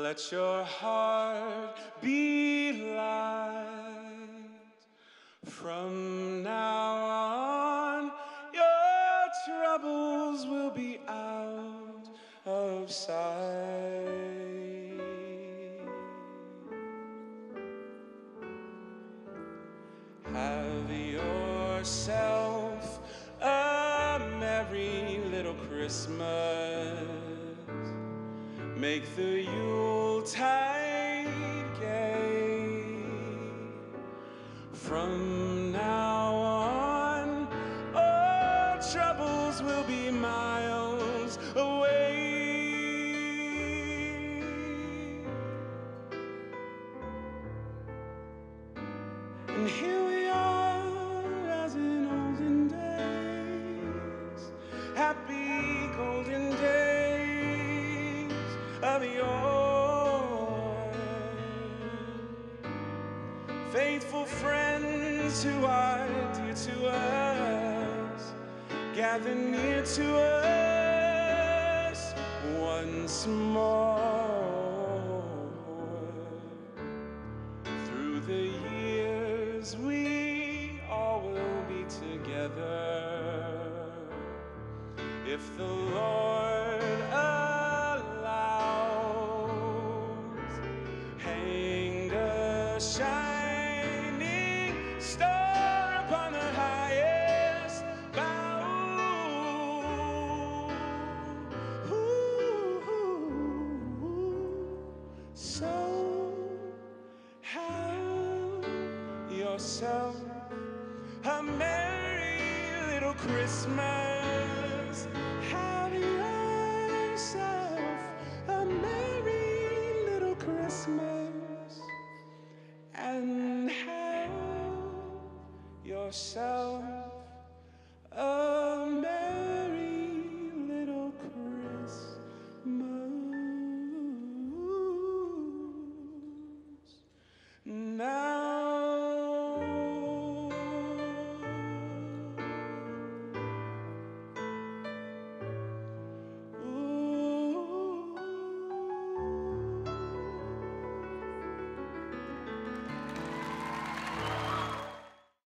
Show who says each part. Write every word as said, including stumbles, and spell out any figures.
Speaker 1: Let your heart be light. From now on, your troubles will be out of sight. Have yourself a merry little Christmas. Make the Yuletide gay. From now on, all troubles will be miles away. And here we are, as in olden days, happy golden days of yore. Faithful friends who are dear to us, gather near to us once more. Through the years we all will be together, if the Lord allows. Hang a shining star upon the highest bough. Ooh, so have yourself a merry little Christmas. Have yourself a merry little Christmas. And have yourself